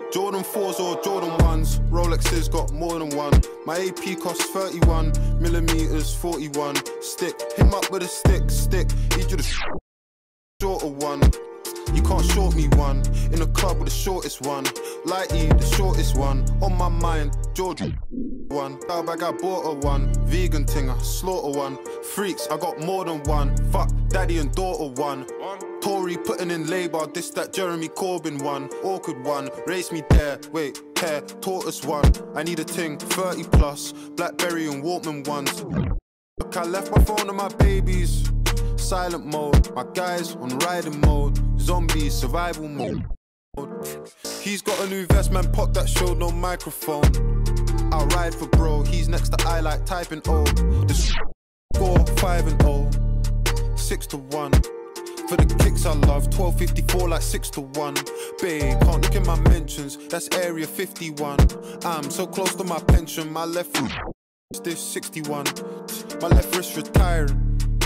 Jordan 4s or Jordan 1s, Rolexes got more than one. My AP costs 31 millimeters, 41. Stick, him up with a stick. He do the shorter one. You can't short me one. In the club with the shortest one. Lighty, the shortest one. On my mind, Georgia one. Dog bag, I bought a one. Vegan thing, I slaughter one. Freaks, I got more than one. Fuck, daddy and daughter one. Tory putting in labour, this that Jeremy Corbyn one. Awkward one, race me there, wait, hair, tortoise one. I need a ting, 30 plus, Blackberry and Walkman ones. Look, I left my phone and my babies. Silent mode, my guys on riding mode. Zombies, survival mode. He's got a new vest, man, pop that showed no microphone. I'll ride for bro, he's next to I like typing O. The score 5-0, 6-1. For the kicks I love, 12.54 like 6-1. Babe, can't look in my mentions, that's area 51. I'm so close to my pension, my left foot this 61. My left wrist retiring.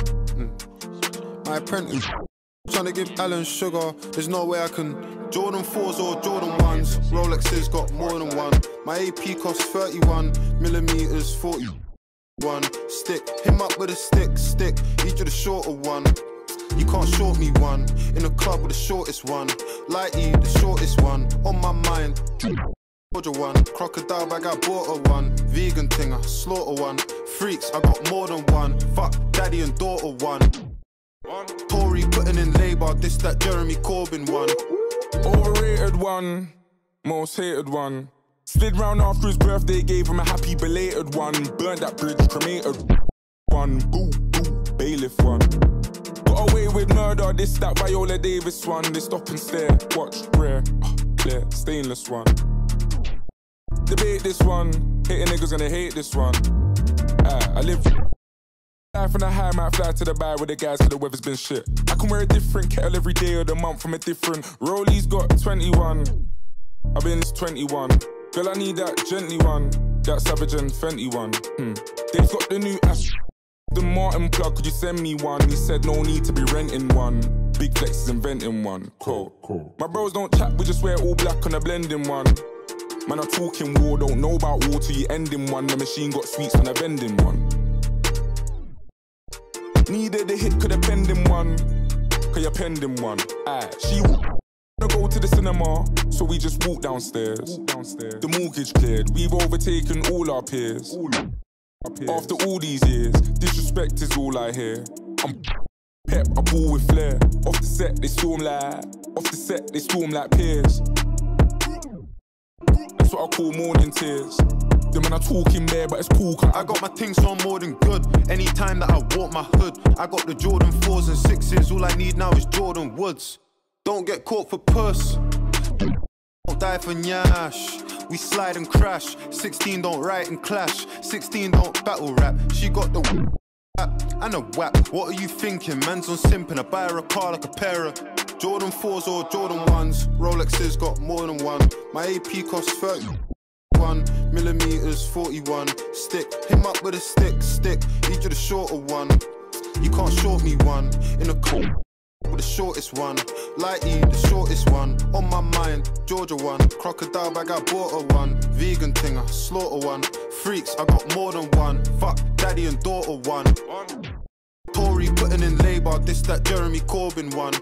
My apprentice trying to give Alan sugar, there's no way I can. Jordan 4s or Jordan 1s, Rolexes got more than one. My AP costs 31 millimeters, 41. Stick, him up with a stick. He do the shorter one. You can't short me one. In the club with the shortest one. Lighty, the shortest one. On my mind, Georgia one. Crocodile bag, I bought a one. Vegan thing, I slaughter one. Freaks, I got more than one. Fuck, daddy and daughter one. Tory putting in labour, this that Jeremy Corbyn one. Overrated one, most hated one. Slid round after his birthday, gave him a happy belated one. Burned that bridge, cremated one. Boo, bailiff one. Got away with murder, this that Viola Davis one. They stop and stare, watch, rare, clear, stainless one. Debate this one, hating niggas gonna hate this one. I live life on a high, might fly to the bar with the guys cause the weather's been shit. I can wear a different kettle every day of the month from a different. Rollies got 21, I've been 21. Girl, I need that gently one, that Savage and Fenty one. They've got the new the Martin plug, could you send me one? He said no need to be renting one. Big Flex is inventing one. Cool. My bros don't chat, we just wear all black on a blending one. Man, I'm talking war, don't know about war till you end in one. The machine got sweets on a vending one. Needed a hit, could have penned him one. Could you penned him one? She wanna go to the cinema, so we just walk downstairs. The mortgage cleared, we've overtaken all our peers. After all these years, disrespect is all I hear. I'm pep, I ball with flair. Off the set, they storm like peers. That's what I call morning tears. The man are talking there, but it's cool. I got my things so more than good. Anytime that I walk my hood, I got the Jordan 4s and 6s. All I need now is Jordan Woods. Don't get caught for puss. Don't die for nyash. We slide and crash. 16 don't write and clash. 16 don't battle rap. She got the and a whap. What are you thinking? Man's on simping. I buy her a car like a pair of Jordan 4s or Jordan 1s. Rolexes got more than one. My AP costs 31 millimeters, 41. Stick, him up with a stick. He do the shorter one. You can't short me one. In the club with the shortest one. Lighty, the shortest one. On my mind, Georgia one. Crocodile bag, I bought a one. Vegan thing, I slaughter one. Freaks, I got more than one. Fuck, daddy and daughter one. Tory putting in labour, this that Jeremy Corbyn one.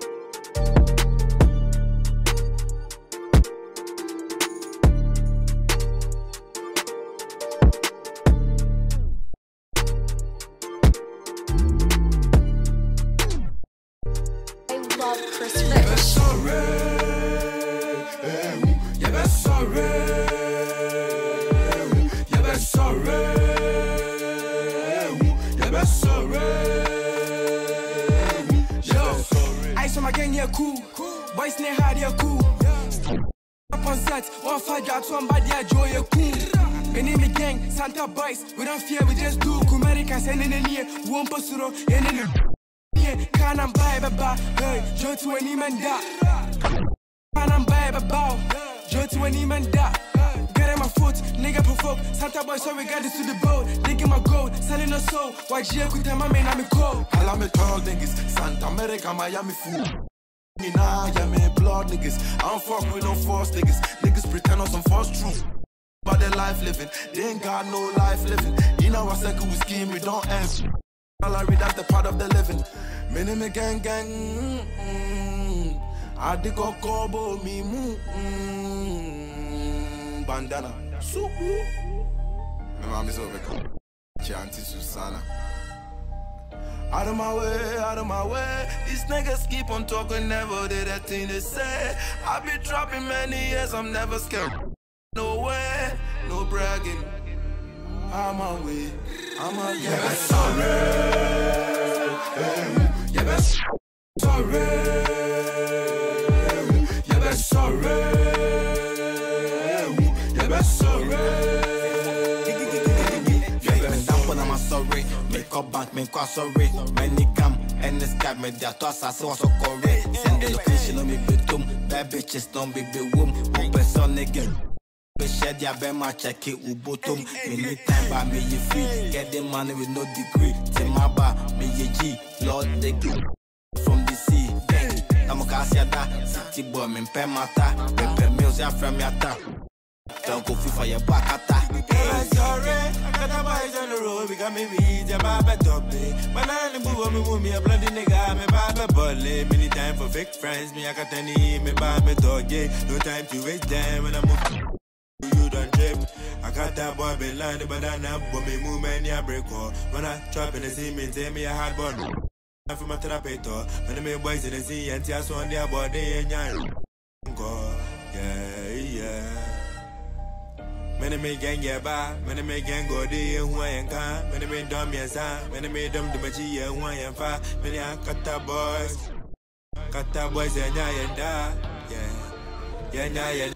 Ice on my gang, yeah, cool. Boys near hard, yeah, cool. Up on set, one fight, got somebody, yeah, joy, yeah, cool. Been in the gang, Santa boys, we don't fear, we just do. Kumerica, sending in here, one posuro, and in the can't I'm buy baba, hey, Joe to any man that. Can't I'm buy baba, Joe to any man that. Get in my foot, nigga provoke. Santa boy, so we got this to the boat. Digging my gold, selling a soul. Why Gia could tell my man I'm a cold. All I'm a tall niggas, Santa America, Miami fool. Me nah, yeah, me blood niggas. I don't fuck with no false niggas. Niggas pretend on some false truth. But their life living, they ain't got no life living. You know I said we scheme, we don't end. Salary, that's the part of the living. Me gang gang. I dig a kobo me bandana. So my mom is over. Chanty Susana. Out of my way, out of my way. These niggas keep on talking, never did a thing they say. I be dropping many years, I'm never scared. No way, no bragging. I'm on way, I'm on way. Yeah, but sorry. Yeah, but sorry. Yeah, but sorry. Yeah, but sorry. I'm sorry, make up bank, make up sorry. Many come and this guy made their toss, I saw so correct. Send the location on me, betum. Bad bitches don't be womb. Open son again. Be shed ya be my check it with bottom. Many time by me you free. Get the money with no degree. Take my bar, me ye G. Lord they give from the sea. Bang, I'm a Cassiada. City boy, me pay mata. Pepe meals ya from your tap. Don't go for your back attack. I'm sorry, I got a boys on the road. We got me weeds, yeah, Baba Toppy. But I ain't move me a bloody nigga, me Baba Bully. Many time for fake friends, me I got any, me Baba Doggy. No time to waste time when I move. You don't trip. I got that boy be landed, but I know when me move, man, yeah, break all. When I trap in the sea, me tell me a hard bone. I'm from a therapeutor. When I make boys in the sea, and tears on their body, and yeah. Many me gang get by, many me gang go there, who I am can, many me dumb yes, many me dumb to machi, and who I am far, many are kata boys and ya and da, yeah,